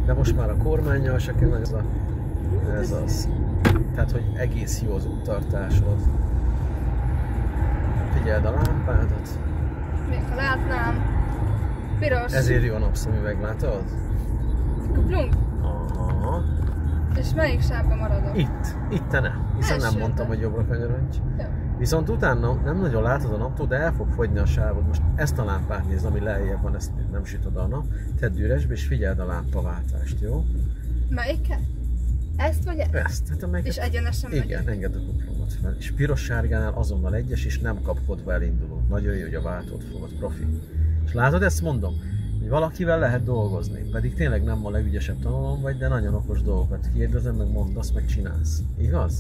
De most már a kormánnyal se kell, ez az. Tehát, hogy egész jó az úttartásod. Figyeld a lámpádat. Még ha látnám. Piros. Ezért jó a napszemüveg, látod? Kuplunk? Aha. És melyik sávba maradok? Itt te ne. Hiszen nem mondtam, hogy jobbra kanyarodj. Viszont utána nem nagyon látod a naptól, de el fog fogyni a sávod. Most ezt a lámpát nézd, ami lejjebb van, ezt nem süt oda a nap. Tedd üresbe és figyeld a lámpaváltást, jó? Melyiket? Ezt vagy ezt? Ezt. Hát amelyiket... És egyenesen megyek? Igen, engedd a kuplungot fel. És piros-sárgánál azonnal egyes, és nem kapkodva elinduló. Nagyon jó, hogy a váltót fogod, profi. És látod, ezt mondom, hogy valakivel lehet dolgozni. Pedig tényleg nem a legügyesebb tanulom vagy, de nagyon okos dolgokat kérdezem, meg mondasz, meg csinálsz. Igaz?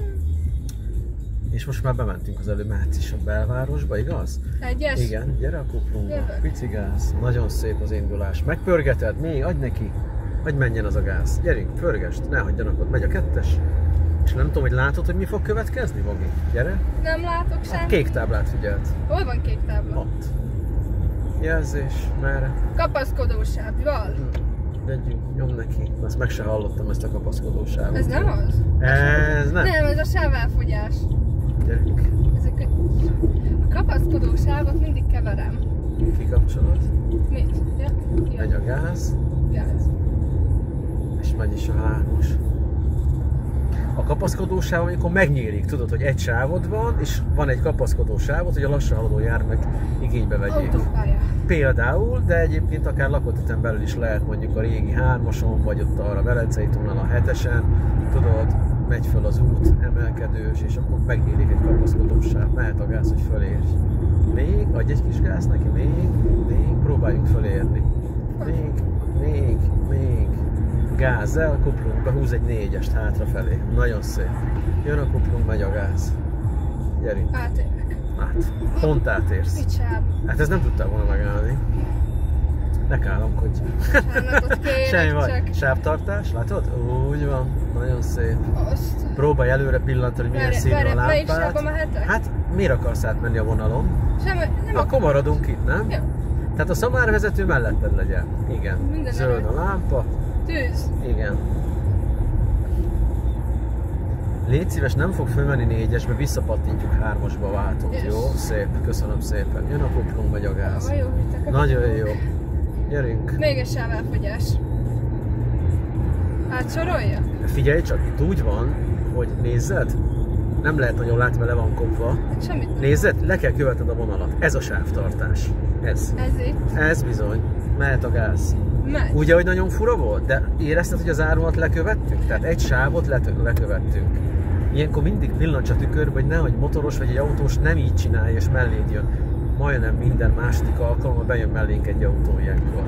És most már bementünk az előbb, mehetsz is a belvárosba, igaz? Egyes? Igen, gyere a kuplunkba, pici gáz, nagyon szép az indulás. Megpörgeted, még, adj neki, hogy menjen az a gáz. Gyerünk, pörgesd, ne hagyjanak ott, megy a kettes. És nem tudom, hogy látod, hogy mi fog következni, Bogi? Gyere. Nem látok sem. Kék táblát figyeld. Hol van kék tábla? Ott. Jelzés, merre? Kapaszkodósávval. Legyünk, nyom neki. Azt meg se hallottam, ezt a kapaszkodósávot. Ez nem az? Ez nem. Nem, ez a sávelfogyás. Gyerünk. A kapaszkodósávot mindig keverem. Kikapcsolod. Mit? Ja? Megy a gáz. Gáz. És megy is a hármas. A kapaszkodó sáv, amikor megnyílik, tudod, hogy egy sávod van, és van egy kapaszkodó sávod, hogy a lassan haladó járművek igénybe vegyék. Autópálya. Például, de egyébként akár lakóteten belül is lehet, mondjuk a régi 3-ason, vagy ott arra Velencei tónál a 7-esen, tudod, megy föl az út, emelkedős, és akkor megnyílik egy kapaszkodó sáv, mehet a gáz, hogy fölérj. Még, adj egy kis gáz neki, még, próbáljunk fölérni. Még. Gázzal, kuplunk, behúz egy 4-est hátrafelé. Nagyon szép. Jön a kuplunk, megy a gáz. Gyerünk. Átérek. Pont átérsz. Mit sáv? Hát ezt nem tudtál volna megállni. Ne káromkodj. Semmi baj. Sávtartás, látod? Úgy van. Nagyon szép. Azt. Próbálj előre pillantani, hogy milyen színű a lámpát. Melyik sávba mehetek? Hát miért akarsz átmenni a vonalon? Nem akkor maradunk itt, nem? Ja. Tehát a szamárvezető melletted legyen. Igen. Minden Zöld a lámpa. Tűz. Igen. Légy szíves, nem fog fölmenni 4-esbe, visszapattintjuk 3-asba a váltót, yes. Jó? Szép, köszönöm szépen. Jön a kuplunk, megy a gáz. Nagyon jó. Gyerünk. Még egy sávelfogyás. Átsorolja? Figyelj csak, itt úgy van, hogy nézzed, nem lehet nagyon látni, mert le van kopva. Semmit. Nézzed, le kell követned a vonalat. Ez a sávtartás. Ez. Ez itt? Ez bizony. Mehet a gáz. Megy. Ugye, hogy nagyon fura volt? De érezted, hogy az árulat lekövettünk? Tehát egy sávot lekövettünk. Ilyenkor mindig pillancs a tükörbe, hogy nehogy motoros vagy egy autós nem így csinálja és melléd jön. Majdnem minden második alkalommal bejön mellénk egy autó ilyenkor.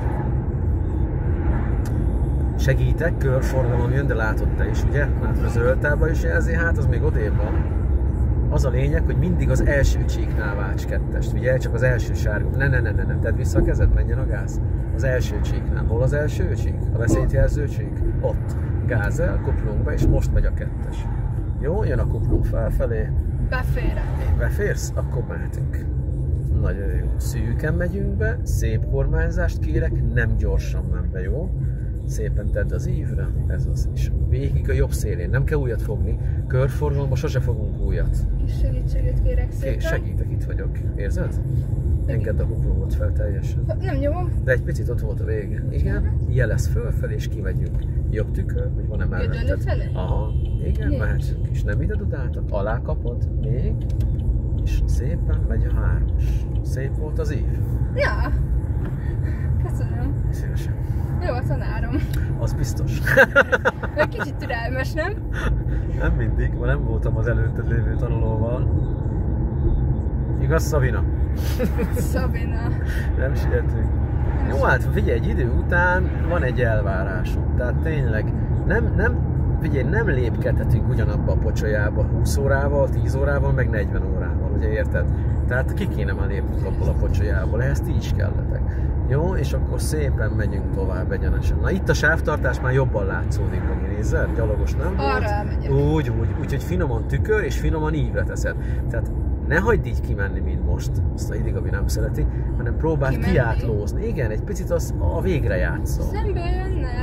Segítek, körforgalom jön, de látod te is, ugye? Látod a zöld tábla is jelzi, hát az még odébb van. Az a lényeg, hogy mindig az első csíknál válts kettest, ugye? Csak az első sárga. Ne, tedd vissza a kezed, menjen a gáz. Az első csíknál. Hol az első csík? A veszélyjelző csík? Ott. Gázel, kuplunk be, és most megy a kettes. Jó, jön a kuplunk felfelé. Beférek. Beférsz? Akkor mehetünk. Nagyon jó. Szűken megyünk be, szép kormányzást kérek, nem gyorsan menve, jó? Szépen tedd az ívre, ez az is. Végig a jobb szélén, nem kell újat fogni. Körforgalomban sose fogunk újat. Kis segítséget kérek szépen. Segítek, itt vagyok. Érzed? Engedd a kuplungot fel teljesen. Nem nyomom. De egy picit ott volt a vége. Igen, jelez fölfelé és kimegyünk. Jobb tükör, hogy van-e melletted? Aha, igen, mehetünk is. Nem ide dudáltak, alá kapod, még. És szépen megy a 3-as. Szép volt az ív? Ja. Köszönöm. Szívesen. Jó a tanárom. Az biztos. Egy kicsit türelmes, nem? Nem mindig, ma nem voltam az előtted lévő tanulóval. Igaz, Szabina? Szabina. Nem sietünk. Jó, hát figyelj, egy idő után van egy elvárásunk. Tehát tényleg nem lépkedhetünk ugyanabba a pocsolyába 20 órával, 10 órával, meg 40 órával, ugye érted? Tehát ki kéne már lépnünk abból a pocsolyából, ehhez ti is kelletek. Jó, és akkor szépen megyünk tovább egyenesen. Na itt a sávtartás már jobban látszódik, hogy nézzel, gyalogos nem volt? Arra elmegyek. Úgyhogy finoman tükör és finoman ívre teszed. Tehát ne hagyd így kimenni, mint most, azt a idig, ami nem szereti, hanem próbáld kiátlózni. Igen, egy picit az a végre játszol. Szembe jönnek.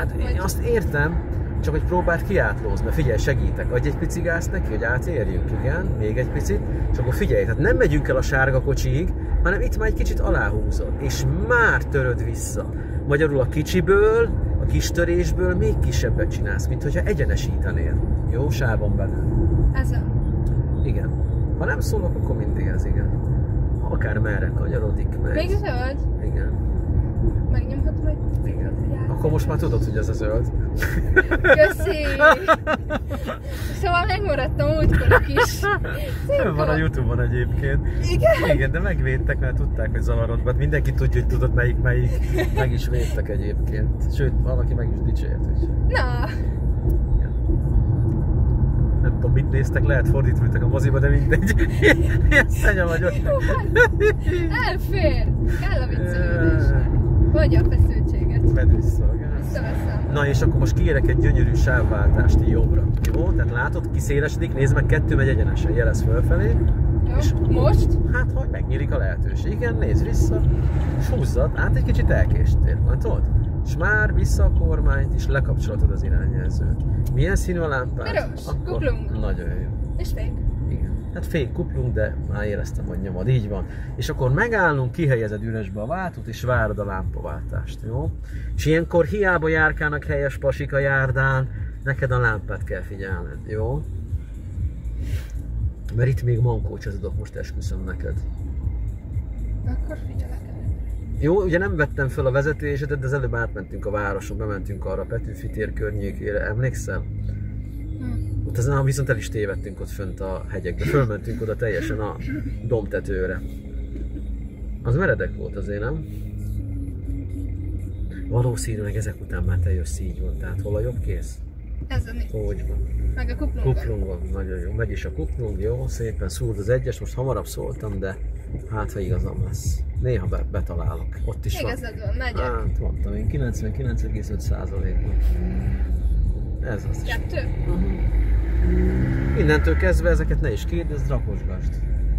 Hát én Vagy- azt értem, csak hogy próbáld kiátlózni. Na figyelj, segítek, adj egy pici gázt neki, hogy átérjünk, igen, még egy picit, és akkor figyelj, hát nem megyünk el a sárga kocsiig, hanem itt már egy kicsit aláhúzod, és már töröd vissza. Magyarul a kicsiből, a kis törésből még kisebbet csinálsz, mint hogyha egyenesítenél. Jó, sávon belül. Ezen. Igen. Ha nem szólok, akkor mindig ez, igen. Akár merre kanyarodik, megy. Még zöld? Igen. Megnyomhatom egy... Igen. Akkor most már tudod, hogy ez a zöld. Köszi! Szóval megmaradtam útkor is. Van a Youtube-on egyébként. Igen? Igen, de megvédtek, mert tudták, hogy zavarod. Mert mindenki tudja, hogy tudod melyik. Meg is védtek egyébként. Sőt, valaki meg is dicsért. Úgyhogy. Na, Nem tudom, mit néztek, lehet fordítva ültek a moziba, de mindegy. Ilyen szenya vagyok. elfér! Kell a viccelődésre. Vagy a feszültséget. Vedd vissza a gáz. Visszaveszem. Na és akkor most kérek egy gyönyörű sávváltást jobbra. Jó? Tehát látod, kiszélesedik, nézd meg, 2 megy egyenesen, jelez fölfelé. És Jó, most? hát, hogy megnyílik a lehetőség. Igen, nézd vissza, és húzzad, át egy kicsit elkéstél, látod? És már vissza a kormányt, és lekapcsolod az irányjelzőt. Milyen színű a lámpád? Piros, kuplung. Nagyon jó. És fék. Igen. Hát fék kuplung, de már éreztem, hogy nyomod, így van. És akkor megállunk, kihelyezed üresbe a váltót, és várod a lámpaváltást, jó? És ilyenkor hiába járkálnak helyes pasik a járdán, neked a lámpát kell figyelned, jó? Mert itt még mankócsa tudok, most esküszöm neked. Akkor figyelek. Jó, ugye nem vettem fel a vezetésedet, de az előbb átmentünk a városon, bementünk arra a Petőfi tér környékére, emlékszel? Ott ezen viszont el is tévedtünk ott fönt a hegyekbe, fölmentünk oda teljesen a dombtetőre. Az meredek volt azért, nem? Valószínűleg ezek után már te jössz, így van, tehát hol a jobb kész? Ezen itt. Hogy van? Meg a kuplungon. Kuplung van, nagyon jó. Megy is a kuplung, jó, szépen szúrd az egyes, most hamarabb szóltam, de hát ha igazam lesz. Néha betalálok. Ott is van. Igazad van, megyek. Hát mondtam én, 99,5%-ban. Ez az. 2? Innentől kezdve ezeket ne is kérdezd, rakosgasd.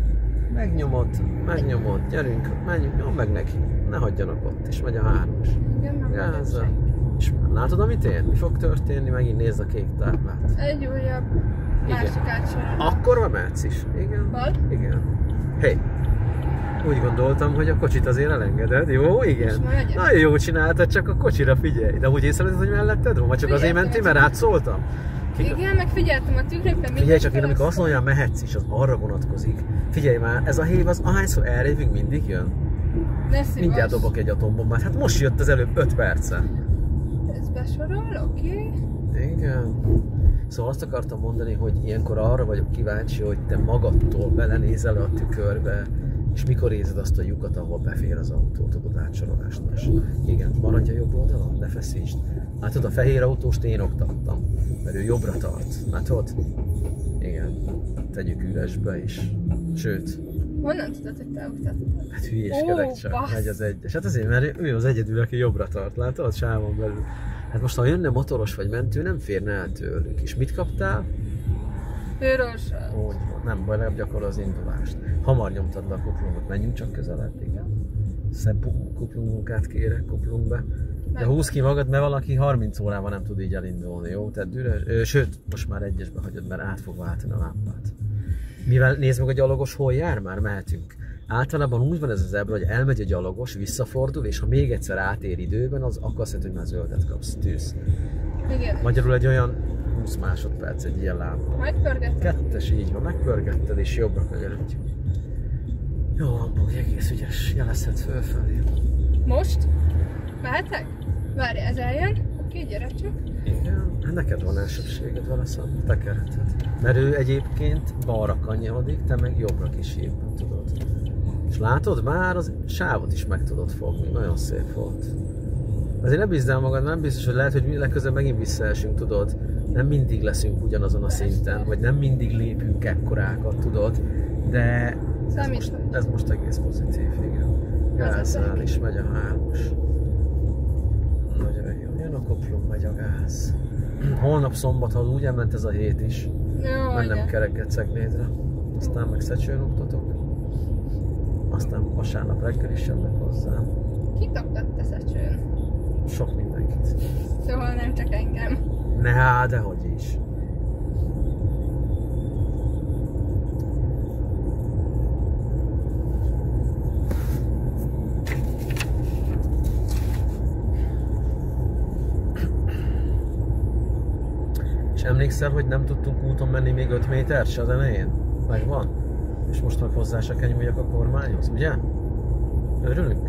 Megnyomod, gyerünk, menjünk, nyom meg neki. Ne hagyjanak ott, és megy a 3-as. Igen, nem Gázzal. És látod, amit én? Mi fog történni? Megint nézd a kék táblát. egy újabb másik átsorolás. Akkor már mehetsz is. Igen. Bal? Igen. Hey. Úgy gondoltam, hogy a kocsit azért elengeded. Jó, igen. És már megyek. Nagyon jó csináltad, csak a kocsira figyelj. De úgy észrevetted, hogy melletted van? Vagy csak azért Figyeltem, mentél, mert átszóltam? Igen, meg figyeltem a tükrökben. Figyelj csak, én amikor azt mondjam, mehetsz is, az arra vonatkozik. Figyelj már, ez a hév az ahányszor elrévünk, mindig jön. Mindjárt dobok egy atombombát. Hát most jött az előbb 5 perce. Ez besorol, oké. Igen. Szóval azt akartam mondani, hogy ilyenkor arra vagyok kíváncsi, hogy te magadtól belenézel a tükörbe, és mikor érzed azt a lyukat, ahol befér az autó, tudod, átsorolásnál. Igen, maradj a jobb oldalon, ne feszítsd. Látod, a fehér autóst én oktattam, mert ő jobbra tart. Látod? Igen. Tegyük üresbe is. Sőt, Honnan tudod, hogy te oktattad? hát hülyéskedek csak, bassz. megy az egyes. Hát azért, mert ő az egyedül, aki jobbra tart, látod, sávon belül. Hát most ha jönne motoros vagy mentő, nem férne el tőlük. És mit kaptál? Őrösre. Úgy van, nem baj, legalább gyakorol az indulást. Hamar nyomtad le a kuplungot, menjünk csak közelebb, igen. Szebb kuplungmunkát kérek, kuplung be. De húzd ki magad, mert valaki 30 órában nem tud így elindulni, jó? Tehát üres, sőt, most már egyesbe hagyod, mert át fog váltani a lámpát. Mivel nézd meg a gyalogos, hol jár, már mehetünk. Általában úgy van ez az ebben, hogy elmegy a gyalogos, visszafordul, és ha még egyszer átér időben, az akkor azt jelenti, hogy már zöldet kapsz, tűz. Igen. Magyarul egy olyan 20 másodperc egy ilyen lámpa. Megpörgettem. 2-es, így van, megpörgetted és jobbra kanyarodj. Jó van, Bogi, egész ügyes, jelezhetsz fölfelé. Most? Mehetek? Várj, ez eljön? Oké, gyere csak. Igen, hát neked van elsőbséged vele szemben, tekerheted. Mert ő egyébként balra kanyarodik, te meg jobbra kísérben, tudod. És látod, már az sávot is meg tudod fogni, nagyon szép volt. Azért ne bízd el magad, nem biztos, hogy lehet, hogy mi legközelebb megint visszaesünk, tudod. Nem mindig leszünk ugyanazon a szinten, vagy nem mindig lépünk ekkorákat, tudod. De ez most egész pozitív, igen. Gázzál is megy a 3-as. Nagyon jó, jön a kuplung, megy a gáz. Holnap szombat, ha úgy elment ez a hét is, mennem kereket Ceglédre. Aztán meg Szecsőn oktatok. Aztán vasárnap reggel is jönnek hozzám. Kit oktatta Szecsőn? Sok mindenkit. Szóval nem csak engem. Ne, hát, dehogy is. És emlékszel, hogy nem tudtunk úton menni még 5 métert se az elején? Megvan? És most meg hozzá se kell nyúljak a kormányhoz, ugye? Örülünk?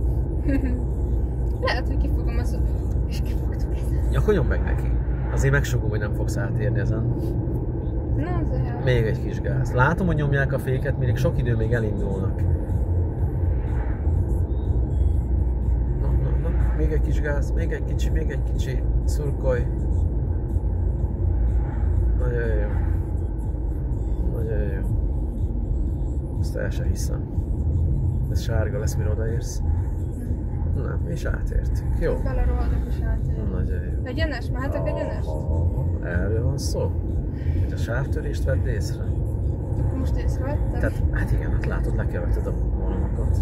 Lehet, hogy kifogom az... És kifogtuk ezen. Ja, akkor nyomd meg neki. Azért megsugom, hogy nem fogsz átérni ezen. Na, azért. Még egy kis gáz. Látom, hogy nyomják a féket, még sok idő még elindulnak. Na. Még egy kis gáz, még egy kicsi. Szurkolj. Nagyon jó. Nagyon jó. Ezt el se hiszem. Ez sárga lesz, mire odaérsz. Nem, és átértünk. Jó. Belerohadok és átérünk. Nagyon jó. Egyenes? Mehetek egyenest? Erről van szó. Hogy a sávtörést vedd észre. Akkor most észrevettem? Tehát, hát igen, hát látod, lekeverted a vonamokat.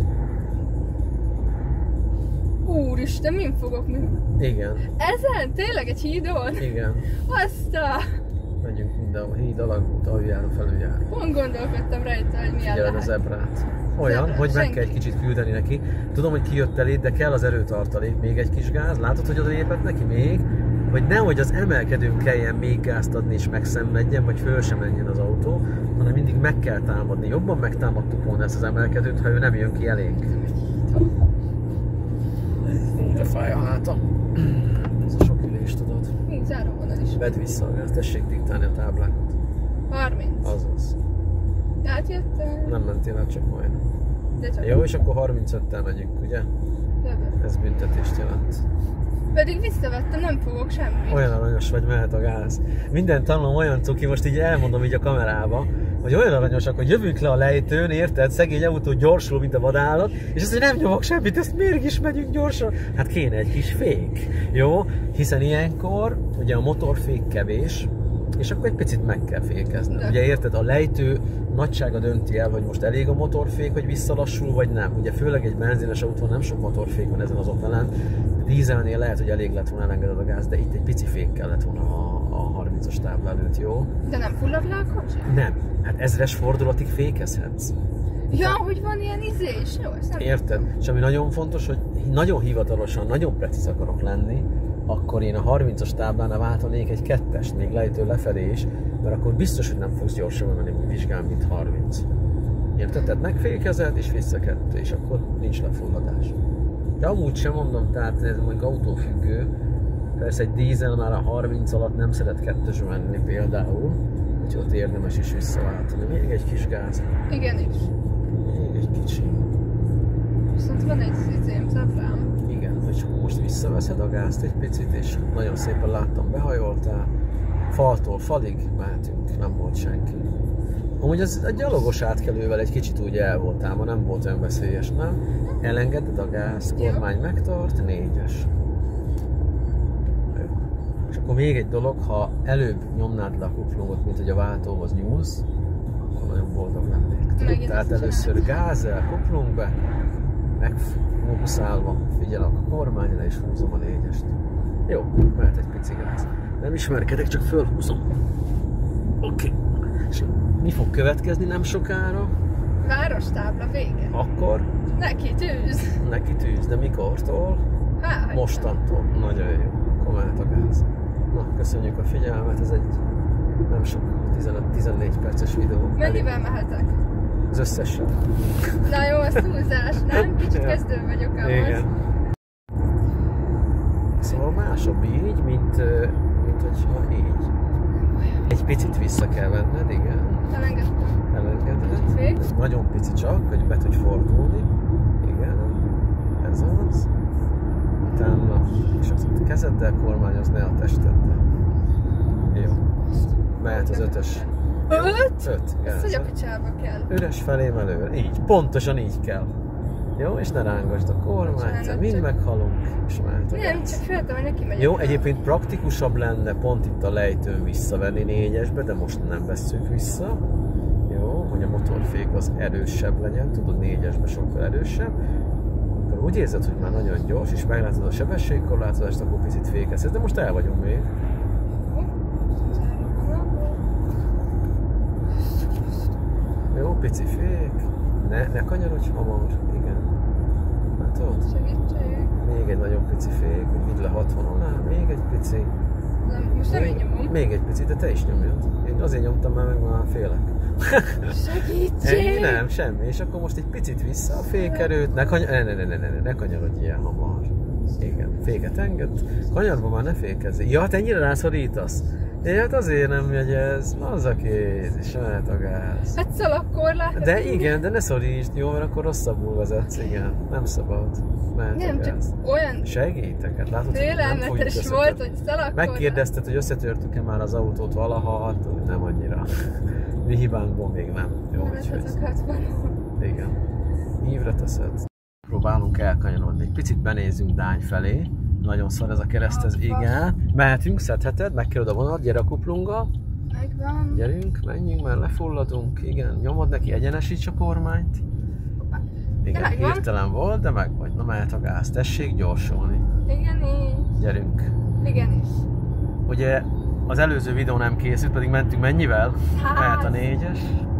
Úristen, min fogok mi? Igen. Ezen? Tényleg egy hídon? Igen. Azt a... Megyünk mindenhol, híd, alagút, aljáró, felüljáró. Pont gondolkodtam rajta, hogy milyen Figyeled a lehet. zebrát. Olyan, Zebrát, hogy meg senki. kell egy kicsit küldeni neki. Tudom, hogy kijött eléd, de kell az erőtartalék. Még egy kis gáz. Látod, hogy oda lépett neki még? Hogy nehogy az emelkedőn kelljen még gázt adni és megszenvedjen, vagy föl sem menjen az autó, hanem mindig meg kell támadni. Jobban megtámadtuk volna ezt az emelkedőt, ha ő nem jön ki elénk. De fáj a hátam. Ez a sok ülés, tudod. Még záróvonal is. Vedd vissza a gáz, tessék diktálni a táblákat. 30. Azaz. Átjöttem. Nem mentél át, csak majdnem. De csak Jó, és akkor 35-tel megyünk, ugye? jövök. Ez büntetést jelent. Pedig visszavettem, nem fogok semmit. Olyan aranyos vagy, mehet a gáz. Minden tanulom olyan cuki, most így elmondom így a kamerába, hogy olyan aranyosak, hogy jövünk le a lejtőn, érted? Szegény autó gyorsul, mint a vadállat, és azt, hogy nem nyomok semmit, ezt mégis megyünk gyorsan. Hát kéne egy kis fék, jó? Hiszen ilyenkor ugye a motorfék kevés, és akkor egy picit meg kell fékezni. De. Ugye érted, a lejtő nagysága dönti el, hogy most elég a motorfék, hogy visszalassul, vagy nem. Ugye főleg egy benzines autón nem sok motorfék van ezen az Opelen. Dízelnél lehet, hogy elég lett volna, elengeded a gáz, de itt egy pici fék kellett volna a 30-as tábla előtt, jó? De nem fullad le a kocsi? Nem. Hát 1000-es fordulatig fékezhetsz. Ja, hogy van ilyen izés? Jó, ezt nem Érted? És ami nagyon fontos, hogy nagyon hivatalosan, nagyon precíz akarok lenni, akkor én a 30-as táblánál váltanék egy 2-est, még lejtő lefelé is, mert akkor biztos, hogy nem fogsz gyorsabban menni vizsgálni, mint 30. Érted? Tehát megfékezed és vissza 2, és akkor nincs lefulladás. De amúgy sem mondom, tehát ez mondjuk autófüggő. Persze egy dízel már a 30 alatt nem szeret 2-ös menni például, úgyhogy ott érdemes is visszaváltani. Még egy kis gáz. Igen is. Még egy kicsi. Viszont van egy izém, zebrám. Igen, és akkor most visszaveszed a gázt egy picit, és nagyon szépen láttam, behajoltál. Faltól falig mehetünk, nem volt senki. Amúgy az a gyalogos átkelővel egy kicsit úgy el voltál, ma nem volt olyan veszélyes, nem? Elengeded a gázt, kormány megtart, 4-es. És akkor még egy dolog, ha előbb nyomnád le a kuplungot, mint hogy a váltóhoz nyúlsz, akkor nagyon boldog lennék. Tehát először gázel, kuplung be, megfókuszálva figyelek a kormányra és húzom a 4-est. Jó, mehet egy pici gáz. Nem ismerkedek, csak fölhúzom. Oké. És mi fog következni nem sokára? Várostábla vége. Akkor Neki tűz. neki tűz, de mikortól? Hát, Mostantól. Nagyon jó. Akkor mehet a gáz. Na, köszönjük a figyelmet, ez egy nem sok 15-14 perces videó. Mennyivel mehetek? Az összesen. Na jó, az túlzás, nem? Kicsit kezdő vagyok ahhoz. Igen. Szóval másabb így, mint hogyha így. Egy picit vissza kell venned, igen. Elengedtem. Elengeded. Fék. Nagyon pici csak, hogy be tudj fordulni. Igen. Ez az. Utána, és az a kezeddel kormányoz, ne a testeddel. Jó. Mehet az 5-ös. 5? 5. Ez hogy a picsába kell. Üres felé melőre. Így. Pontosan így kell. Jó, és ne rángasd a kormányt, mind meghalunk, és mehet a Nem, gáz. csak féltem, hogy neki megyek. Jó, egyébként praktikusabb lenne pont itt a lejtőn visszavenni 4-esbe, de most nem vesszük vissza. Jó, hogy a motorfék az erősebb legyen, tudod, 4-esbe sokkal erősebb. Akkor úgy érzed, hogy már nagyon gyors, és meglátod a sebességkorlátozást, akkor picit fékezhetsz, de most el vagyunk még. Jó, pici fék. Ne kanyarodj hamar. Igen. Látod? Segítség. Még egy nagyon pici fék. Vidd le 60 alá. Még egy pici. Most nem én nyomom. Még egy picit, de te is nyomjad. Én azért nyomtam már, meg már félek. Segítség! Nem, semmi. És akkor most egy picit vissza a fékerőt. Ne kanyarodj ilyen hamar. Igen, féket engedd. Kanyarba már ne fékezz. Ja, te ennyire rászorítasz. Ja, hát azért nem jegyez. Az a kéz, és mehet a gáz. Hát szalagkorlát. De igen, de ne szorítsd, jó, mert akkor rosszabbul vezetsz, igen. Nem szabad. Mehet Nem, a csak gáz. olyan Segítek, hát látod, hogy nem fogjuk félelmetes volt, hogy szalagkorlát. Megkérdezted, hogy összetörtük-e már az autót valaha, hát nem annyira. Mi hibánkból még nem. Jó, úgyhogy. Igen. Ívre teszed. Próbálunk elkanyarodni. Egy picit benézzünk Dány felé. Nagyon szar ez a kereszt, ez igen. Mehetünk, szedheted, megkerüled a vonat, gyere a kuplunga. Megvan. Gyerünk, menjünk, mert lefulladunk. Igen, nyomod neki, egyenesíts a kormányt. Igen, hirtelen volt, de meg vagy. Na mehet a gáz, tessék gyorsulni. Igen, így. Gyerünk. Igen is. Ugye az előző videó nem készült, pedig mentünk mennyivel? Mehet a 4-es.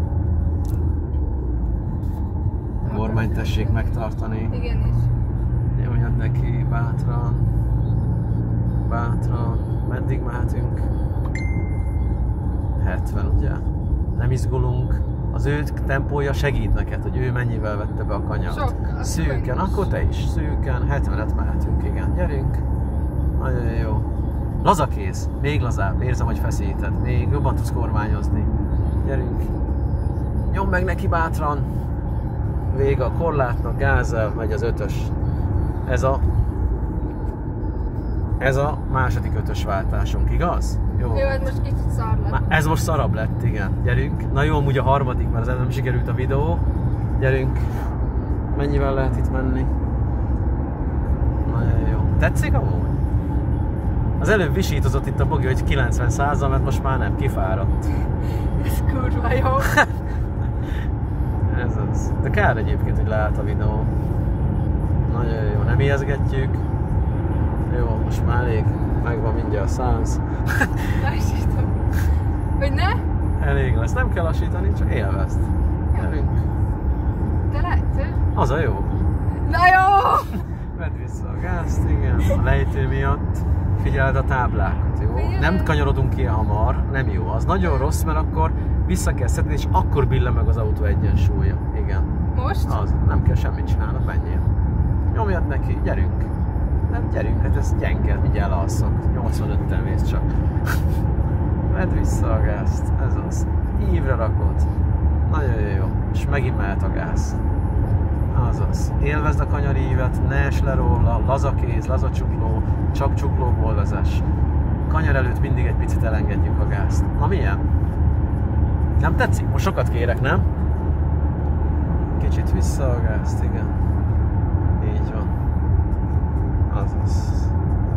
A kormányt tessék megtartani. Igen is. Nyomjad neki, bátran. Bátran. Meddig mehetünk? 70, ugye? Nem izgulunk. Az ő tempója segít neked, hogy ő mennyivel vette be a kanyart. Sokkal. Szűken, akkor te is. Szűken, 70-et mehetünk, igen. Gyerünk. Nagyon jó. Lazakész, még lazább. Érzem, hogy feszíted. Még jobban tudsz kormányozni. Gyerünk. Nyomd meg neki bátran. Vége a korlátnak, gázzal megy az 5-ös. Ez a második 5-ös váltásunk, igaz? Jó. Jó, ez most kicsit szar lett. Ez most szarabb lett, igen. Gyerünk. Na jó, amúgy a harmadik, mert az nem sikerült a videó. Gyerünk. Mennyivel lehet itt menni? Nagyon jó. Tetszik amúgy? Az előbb visítozott itt a Bogi, hogy 90%, mert most már nem, kifáradt. Ez kurva jó. Ez az. De kár egyébként, hogy leállt a videó. Nagyon jó, nem ijeszgetjük. Jó, most már elég. Megvan mindjárt 100. Lassítom. Hogy ne? Elég lesz, nem kell lassítani, csak élvezd. Gyerünk. De lehet. Az a jó. Na jó! Vedd vissza a gázt, igen. A lejtő miatt. Figyeld a táblákat, jó? Figyelem. Nem kanyarodunk ki hamar, nem jó. Az nagyon rossz, mert akkor vissza kell szedni, és akkor billen meg az autó egyensúlya. Igen. Most? Az, nem kell semmit csinálnod, menjél. Nyomjad neki, gyerünk. Nem, gyerünk, hát ez gyenge, mindjárt elalszok. 85-tel mész csak. Vedd vissza a gázt, ez az. Ívre rakod. Nagyon jó. És megint mehet a gáz. Azaz. Élvezd a kanyarívet, ne esd le róla, lazakéz, lazacsukló, csak csuklóból vezess. Kanyar előtt mindig egy picit elengedjük a gázt. Na milyen? Nem tetszik? Most sokat kérek, nem? Kicsit vissza a gázt, igen. Így van. Azaz.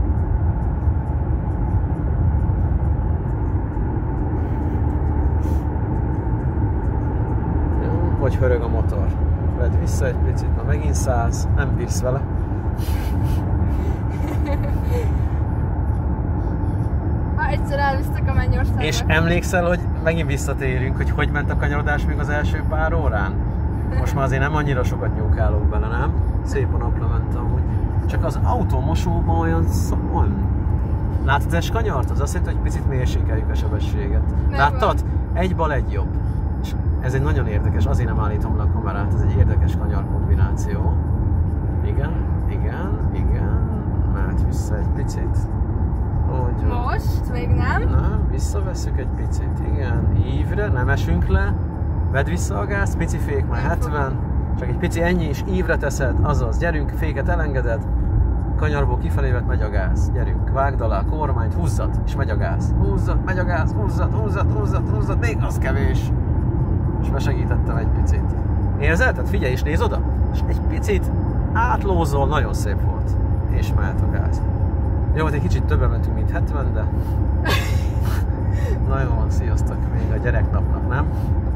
Jó, hogy hörög a motor. Vedd vissza egy picit, na megint 100, nem bírsz vele. Egyszer elvisztek a Mennyországba. És emlékszel, hogy megint visszatérünk, hogy ment a kanyarodás még az első pár órán? Most már azért nem annyira sokat nyúkálok bele, nem? Szép a napra mentem amúgy. Csak az autómosóban olyan... Látod ez kanyart? Az azt jelenti, hogy picit mérsékeljük a sebességet. Nem Láttad? Egy bal, egy jobb. És ez egy nagyon érdekes, azért nem állítom le a kamerát, ez egy érdekes kanyar kombináció. Igen, igen, igen. Mehet vissza egy picit. Úgy van. Most? Még nem? Nem, visszavesszük egy picit, igen. Ívre, nem esünk le. Vedd vissza a gáz, pici fék, már 70. Csak egy pici ennyi is, ívre teszed, azaz, gyerünk, féket elengeded. Kanyarból kifelé vett, megy a gáz. Gyerünk, vágd alá a kormányt, húzzad, és megy a gáz. Húzzad, megy a gáz, húzzad, még az kevés. És besegítettem egy picit. Érzed? Tehát figyelj és nézd oda. És egy picit átlózol, nagyon szép volt. És mehet a gáz. Jó, hát egy kicsit többen mentünk, mint 70, de... Na jó, sziasztok még a gyereknapnak, nem?